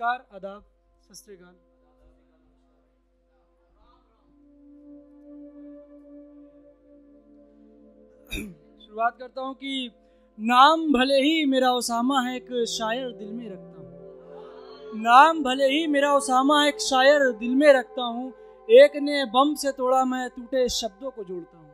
नमस्कार, आदाब, सत श्री अकाल। शुरुआत करता हूँ कि नाम भले ही मेरा उसामा है, एक शायर दिल में रखता हूँ। नाम भले ही मेरा उसामा है, एक शायर दिल में रखता हूँ। एक ने बम से तोड़ा, मैं टूटे शब्दों को जोड़ता हूँ।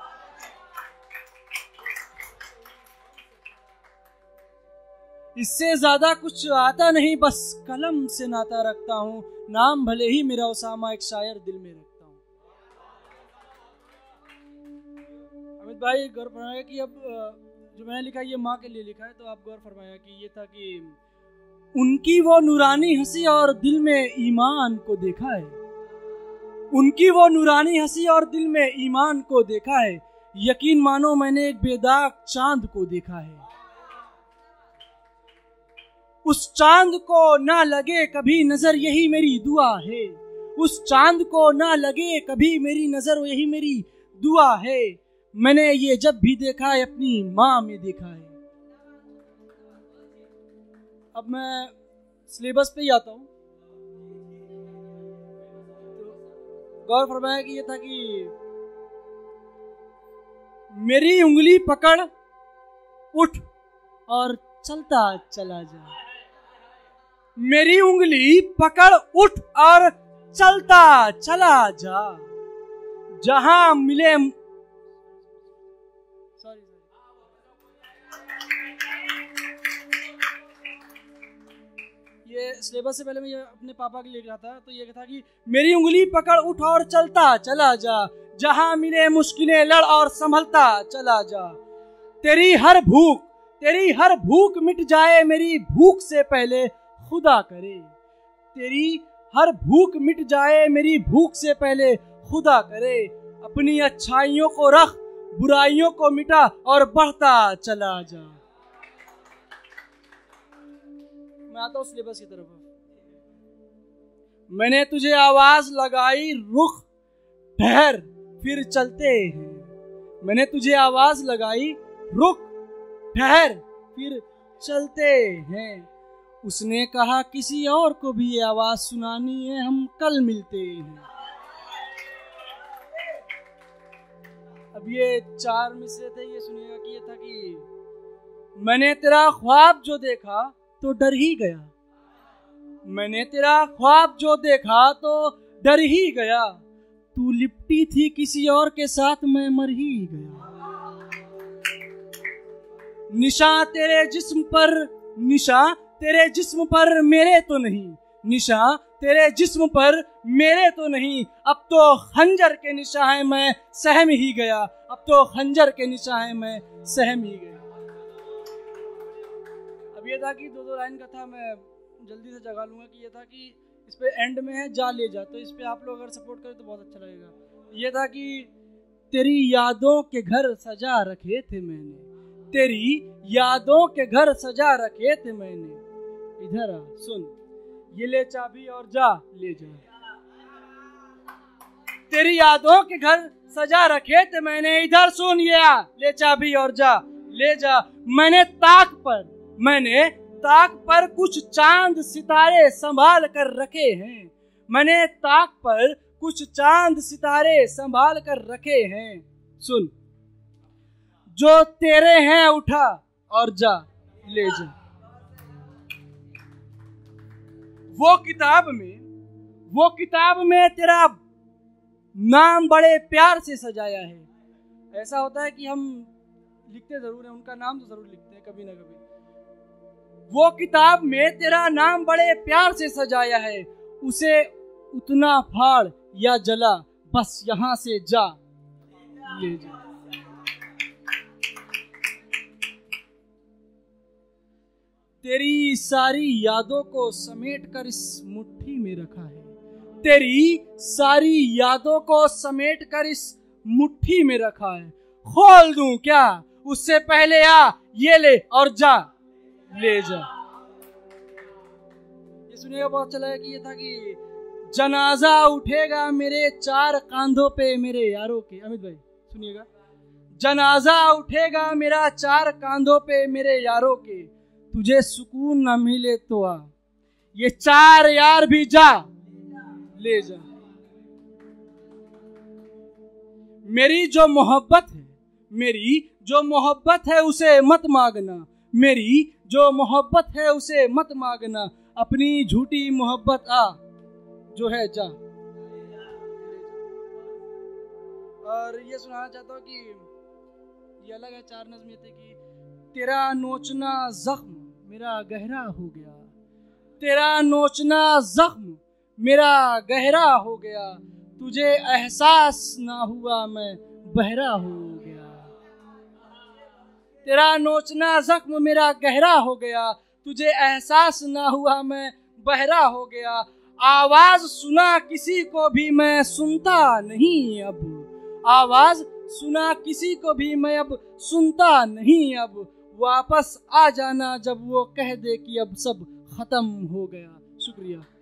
इससे ज्यादा कुछ आता नहीं, बस कलम से नाता रखता हूँ। नाम भले ही मेरा उसामा, एक शायर दिल में रखता हूँ। अमित भाई गौर फरमाया कि अब जो मैंने लिखा ये माँ के लिए लिखा है, तो आप गौर फरमाया कि ये था कि उनकी वो नूरानी हंसी और दिल में ईमान को देखा है। उनकी वो नूरानी हंसी और दिल में ईमान को देखा है। यकीन मानो मैंने एक बेदाग चांद को देखा है। उस चांद को ना लगे कभी नजर, यही मेरी दुआ है। उस चांद को ना लगे कभी मेरी नजर, यही मेरी दुआ है। मैंने ये जब भी देखा है, अपनी माँ में देखा है। अब मैं सिलेबस पे ही आता हूँ। तो गौर फरमाया कि ये था कि मेरी उंगली पकड़ उठ और चलता चला जा। मेरी उंगली पकड़ उठ और चलता चला जा। जहां मिले ये सिलेबस से पहले मैं ये अपने पापा के लिए लिखा था, तो ये था कि मेरी उंगली पकड़ उठ और चलता चला जा। जहां मिले मुश्किलें लड़ और संभलता चला जा। तेरी हर भूख मिट जाए, मेरी भूख से पहले खुदा करे। तेरी हर भूख मिट जाए, मेरी भूख से पहले खुदा करे। अपनी अच्छाइयों को रख, बुराइयों को मिटा और बढ़ता चला जा। मैं आता हूँ सिलेबस की तरफ। मैंने तुझे आवाज लगाई, रुख ठहर फिर चलते हैं। मैंने तुझे आवाज लगाई, रुख ठहर फिर चलते हैं। उसने कहा किसी और को भी ये आवाज सुनानी है, हम कल मिलते हैं। अब ये 4 मिसरे थे, ये सुनिएगा कि ये था कि मैंने तेरा ख्वाब जो देखा तो डर ही गया। मैंने तेरा ख्वाब जो देखा तो डर ही गया। तू लिपटी थी किसी और के साथ, मैं मर ही गया। निशान तेरे जिस्म पर मेरे तो नहीं। निशान तेरे जिस्म पर मेरे तो नहीं। अब तो खंजर के निशान है, मैं सहम ही गया। अब तो खंजर के निशान है, मैं सहम ही गया। अब ये था कि 2 लाइन का था, मैं जल्दी से जगा लूंगा कि ये था कि इस पे एंड में है जा ले जा, तो इस पे आप लोग अगर सपोर्ट करें तो बहुत अच्छा लगेगा। ये था कि तेरी यादों के घर सजा रखे थे मैंने। तेरी यादों के घर सजा रखे थे मैंने। इधर आ सुन, ये ले चाबी और जा ले जा। तेरी यादों के घर सजा रखे थे मैंने। इधर सुन, ये आ ले चाबी और जा ले जा। मैंने ताक पर कुछ चांद सितारे संभाल कर रखे हैं। मैंने ताक पर कुछ चांद सितारे संभाल कर रखे हैं। सुन, जो तेरे हैं उठा और जा ले जा। वो किताब में तेरा नाम बड़े प्यार से सजाया है। ऐसा होता है कि हम लिखते जरूर हैं, उनका नाम तो जरूर लिखते हैं कभी ना कभी। वो किताब में तेरा नाम बड़े प्यार से सजाया है। उसे उतना फाड़ या जला, बस यहाँ से जा ले जा। तेरी सारी यादों को समेट कर इस मुट्ठी में रखा है। तेरी सारी यादों को समेट कर इस मुट्ठी में रखा है। खोल दूं क्या? उससे पहले आ ये ले और जा ले जा। ये सुनिएगा, बहुत अच्छा लगा कि ये था कि जनाजा उठेगा मेरे 4 कांधों पे मेरे यारों के। अमित भाई सुनिएगा, जनाजा उठेगा मेरा 4 कांधों पे मेरे यारों के। तुझे सुकून न मिले तो आ, ये 4 यार भी जा ले जा। मेरी जो मोहब्बत है, मेरी जो मोहब्बत है उसे मत मांगना, मेरी जो मोहब्बत है उसे मत मांगना, अपनी झूठी मोहब्बत आ जो है जा। और ये सुनाना चाहता हूँ कि ये अलग है, 4 नज़्म ये थे कि तेरा नोचना जख्म मेरा गहरा हो गया, तेरा नोचना जख्म मेरा गहरा हो गया, तुझे एहसास ना हुआ मैं बहरा हो गया। तेरा नोचना जख्म मेरा गहरा हो गया, तुझे एहसास ना हुआ मैं बहरा हो गया। आवाज सुना किसी को भी मैं सुनता नहीं अब, आवाज सुना किसी को भी मैं अब सुनता नहीं अब, वापस आ जाना जब वो कह दे कि अब सब खत्म हो गया। शुक्रिया।